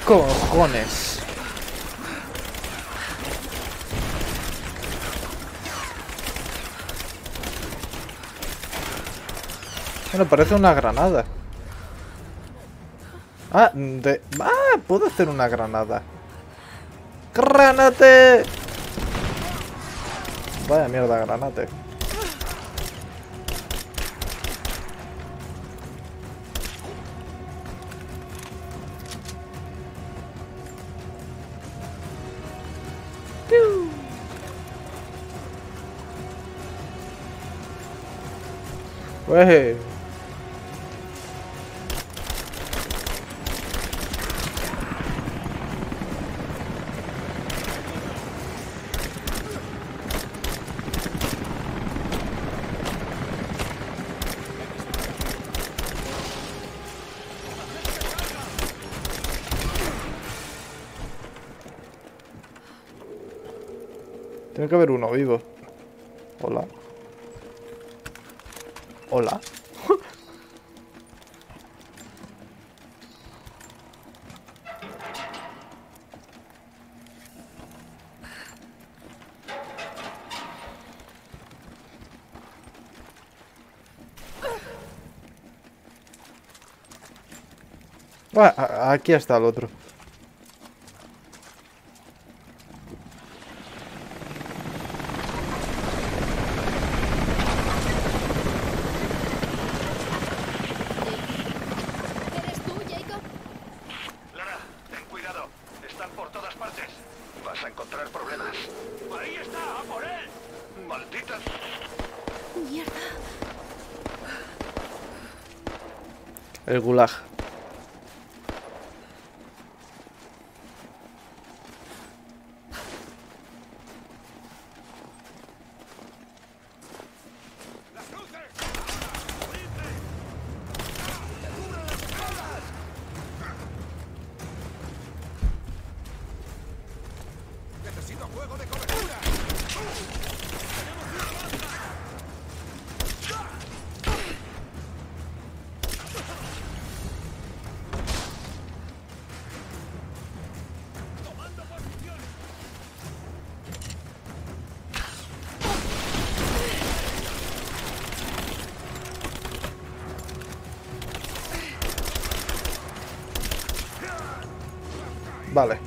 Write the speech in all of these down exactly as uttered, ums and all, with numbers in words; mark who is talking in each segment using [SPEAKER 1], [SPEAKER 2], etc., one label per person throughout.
[SPEAKER 1] cojones? Bueno, parece una granada. Ah, de... ah, puedo hacer una granada. ¡Granate! Vaya mierda, granate. Wey. Tiene que haber uno vivo. Hola. Hola. Ah, aquí está el otro.
[SPEAKER 2] ¿Eres tú, Jacob?
[SPEAKER 3] Lara, ten cuidado. Están por todas partes. Vas a encontrar problemas. ¡Ahí está! ¡A por él! ¡Maldita!
[SPEAKER 2] Mierda.
[SPEAKER 1] El gulag.
[SPEAKER 3] ¡Necesito fuego de cobertura! ¡Tomando posición!
[SPEAKER 1] Vale.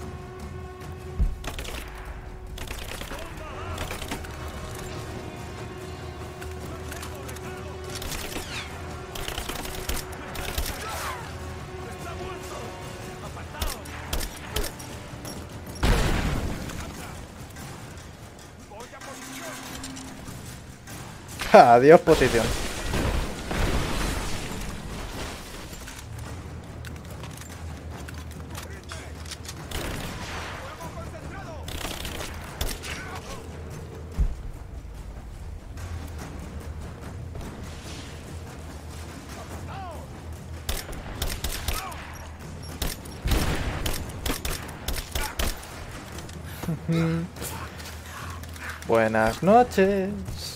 [SPEAKER 1] Adiós, posición. Buenas noches.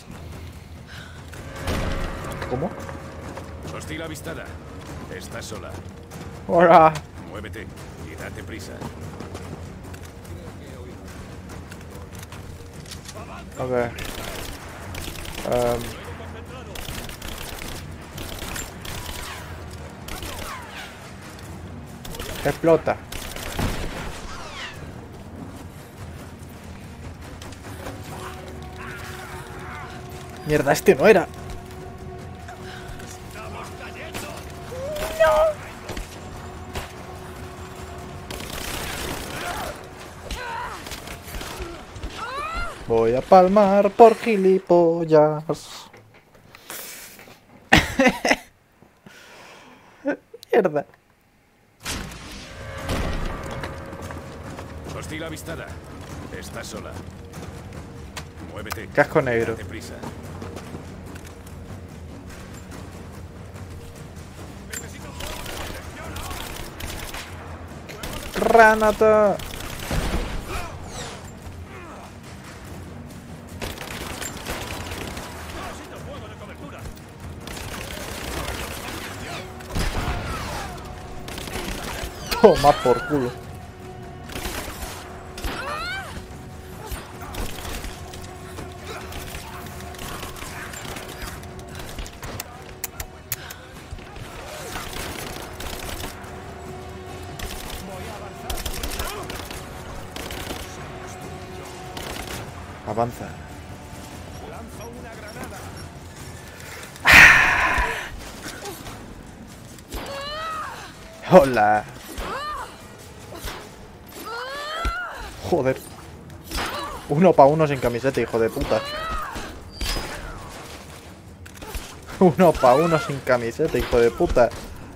[SPEAKER 1] ¿Cómo?
[SPEAKER 3] Hostil avistada. Estás sola.
[SPEAKER 1] Hola.
[SPEAKER 3] Muévete y date prisa.
[SPEAKER 1] Ok. Um. Explota. Mierda, este no era. Voy a palmar por gilipollas. Mierda.
[SPEAKER 3] Hostil avistada. Estás sola. Muévete.
[SPEAKER 1] Casco negro.
[SPEAKER 3] Date prisa.
[SPEAKER 1] Granata. Toma por culo. Avanza. Hola. Joder. Uno pa' uno sin camiseta, hijo de puta. Uno pa' uno sin camiseta, hijo de puta.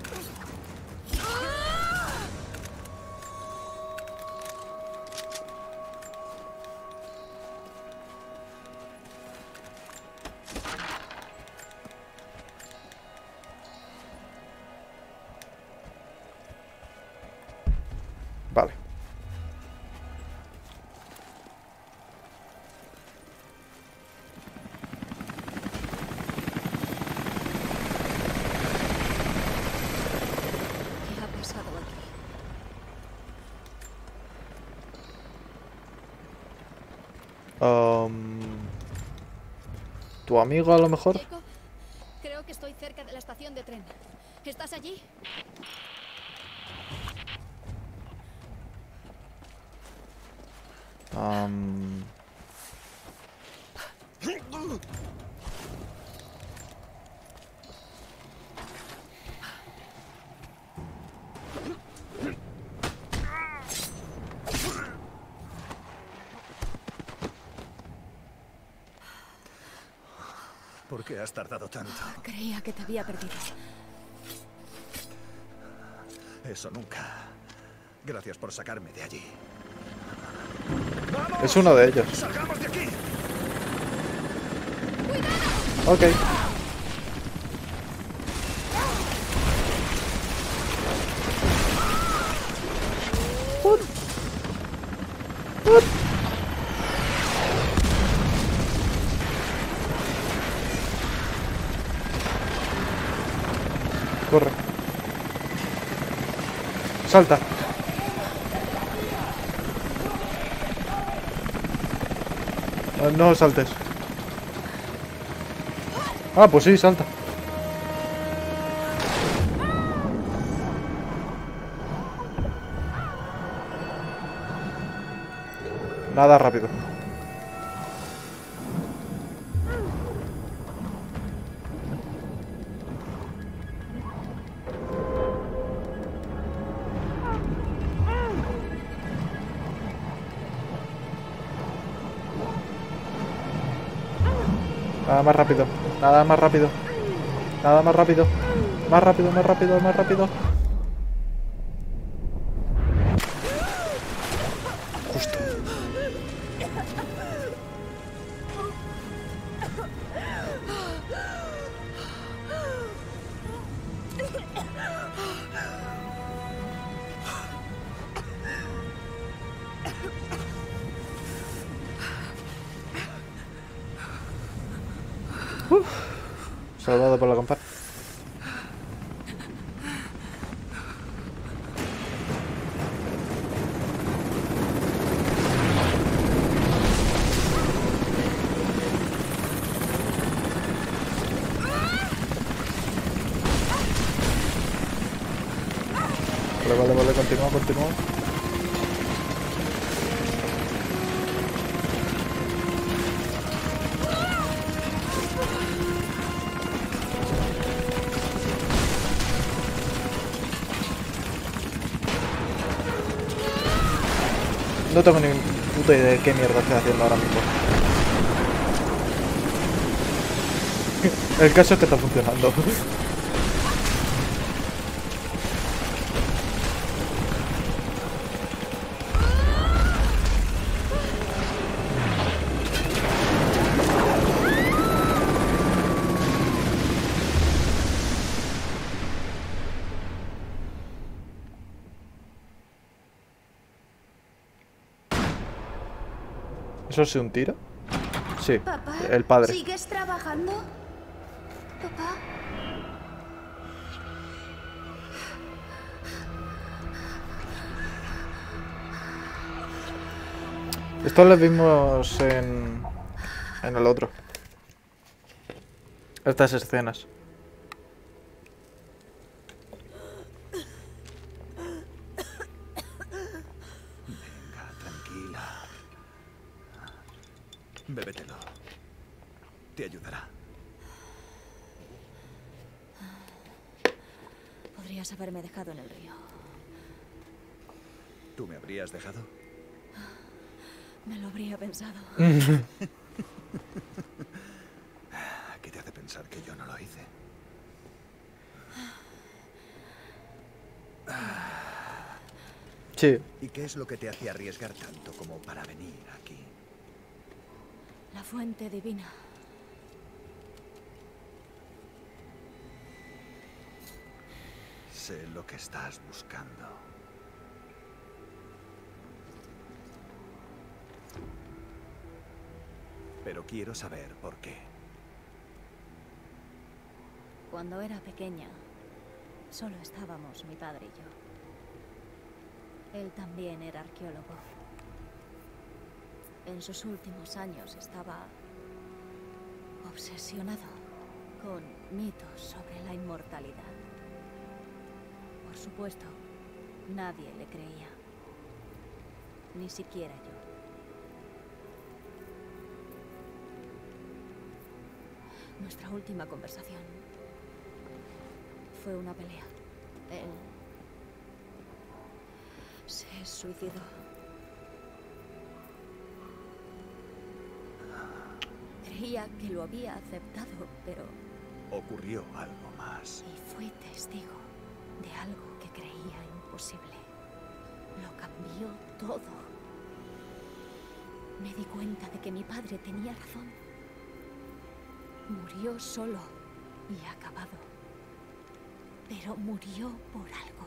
[SPEAKER 1] Vale.
[SPEAKER 2] ¿Qué ha pasado aquí?
[SPEAKER 1] Um, ¿Tu amigo a lo mejor?
[SPEAKER 2] Jacob, creo que estoy cerca de la estación de tren. ¿Estás allí?
[SPEAKER 1] Um,
[SPEAKER 3] ¿Por qué has tardado tanto?
[SPEAKER 2] Creía que te había perdido.
[SPEAKER 3] Eso nunca. Gracias por sacarme de allí.
[SPEAKER 1] es uno de ellos.
[SPEAKER 3] ¡Salgamos de aquí!
[SPEAKER 1] Ok. What? What? Corre. Salta. Ah, no saltes. Ah, pues sí, salta. Nada rápido. Nada más rápido. Nada más rápido. Nada más rápido. Más rápido, más rápido, más rápido. Justo. Uf. Salvado por la campana. Vale, vale, vale, continúa, continúa. No tengo ni puta idea de qué mierda estoy haciendo ahora mismo. El caso es que está funcionando. ¿Eso es un tiro? Sí,
[SPEAKER 4] Papá,
[SPEAKER 1] el padre.
[SPEAKER 4] ¿sigues trabajando? Papá.
[SPEAKER 1] Esto lo vimos en, en el otro. Estas escenas.
[SPEAKER 3] Venga, tranquila. Bébetelo. Te ayudará.
[SPEAKER 2] Podrías haberme dejado en el río.
[SPEAKER 3] ¿Tú me habrías dejado?
[SPEAKER 2] Me lo habría pensado.
[SPEAKER 3] ¿Qué te hace pensar que yo no lo hice?
[SPEAKER 1] Sí.
[SPEAKER 3] ¿Y qué es lo que te hacía arriesgar tanto como para venir aquí?
[SPEAKER 2] La fuente divina.
[SPEAKER 3] Sé lo que estás buscando. Pero quiero saber por qué.
[SPEAKER 2] Cuando era pequeña, solo estábamos mi padre y yo. Él también era arqueólogo. En sus últimos años estaba obsesionado con mitos sobre la inmortalidad. Por supuesto, nadie le creía. Ni siquiera yo. Nuestra última conversación fue una pelea. Él se suicidó. Creía que lo había aceptado, pero...
[SPEAKER 3] Ocurrió algo más.
[SPEAKER 2] Y fui testigo de algo que creía imposible. Lo cambió todo. Me di cuenta de que mi padre tenía razón. Murió solo y acabado. Pero murió por algo.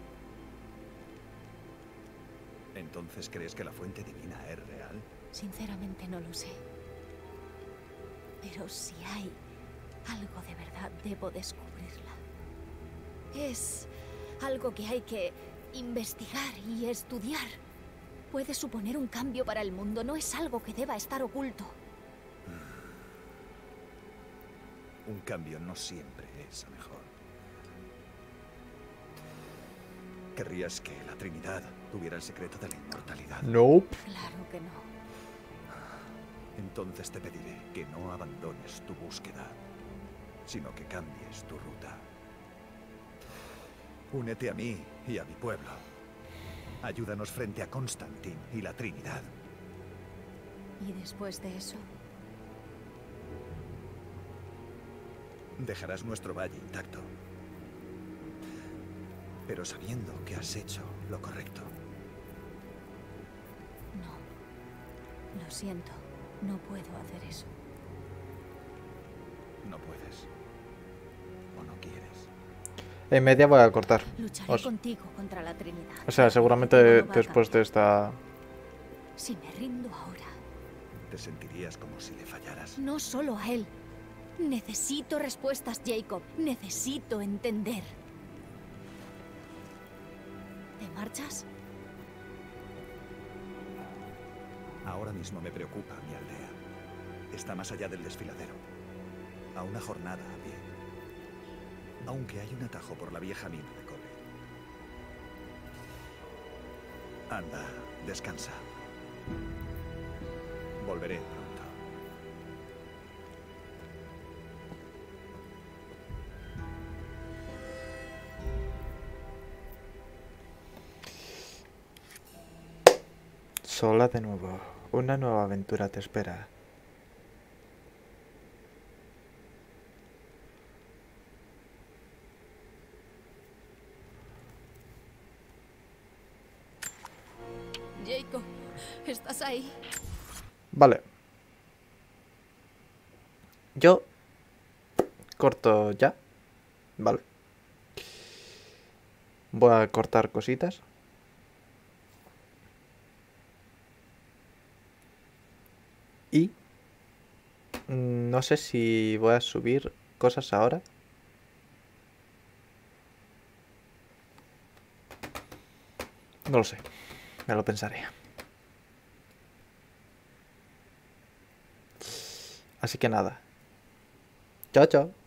[SPEAKER 3] ¿Entonces crees que la fuente divina es real?
[SPEAKER 2] Sinceramente no lo sé. Pero si hay algo de verdad, debo descubrirla. Es algo que hay que investigar y estudiar. Puede suponer un cambio para el mundo, no es algo que deba estar oculto.
[SPEAKER 3] Un cambio no siempre es a mejor. ¿Querrías que la Trinidad tuviera el secreto de la inmortalidad?
[SPEAKER 1] Nope.
[SPEAKER 2] Claro que no.
[SPEAKER 3] Entonces te pediré que no abandones tu búsqueda, sino que cambies tu ruta. Únete a mí y a mi pueblo. Ayúdanos frente a Constantin y la Trinidad.
[SPEAKER 2] ¿Y después de eso?
[SPEAKER 3] Dejarás nuestro valle intacto, pero sabiendo que has hecho lo correcto.
[SPEAKER 2] No. Lo siento. No puedo hacer eso.
[SPEAKER 3] No puedes. O no quieres.
[SPEAKER 1] En media voy a cortar.
[SPEAKER 2] Lucharé
[SPEAKER 1] Os-
[SPEAKER 2] contigo contra la Trinidad.
[SPEAKER 1] O sea, seguramente
[SPEAKER 2] Todo va a
[SPEAKER 1] después de
[SPEAKER 2] cambiar.
[SPEAKER 1] esta...
[SPEAKER 2] Si me rindo ahora,
[SPEAKER 3] Te sentirías como si le fallaras.
[SPEAKER 2] no solo a él. Necesito respuestas, Jacob. Necesito entender. ¿Te marchas?
[SPEAKER 3] Ahora mismo me preocupa mi aldea. Está más allá del desfiladero. A una jornada a pie. Aunque hay un atajo por la vieja mina de cobre. Anda, descansa. Volveré pronto.
[SPEAKER 1] Sola de nuevo. Una nueva aventura te espera.
[SPEAKER 2] Jacob, ¿estás ahí?
[SPEAKER 1] Vale. Yo corto ya. Vale. Voy a cortar cositas. Y mm, no sé si voy a subir cosas ahora. No lo sé. Me lo pensaré. Así que nada. Chao, chao.